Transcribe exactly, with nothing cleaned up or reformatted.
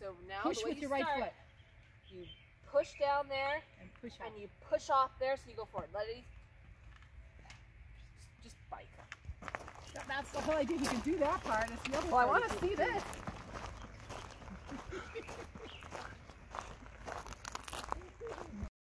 So now Push the way with you your start, right foot. you push down there And push up. and you push off there, so you go forward. Let it just, just bike. That's the whole idea. You can do that part. It's the other Well, I part want you to can see do. this.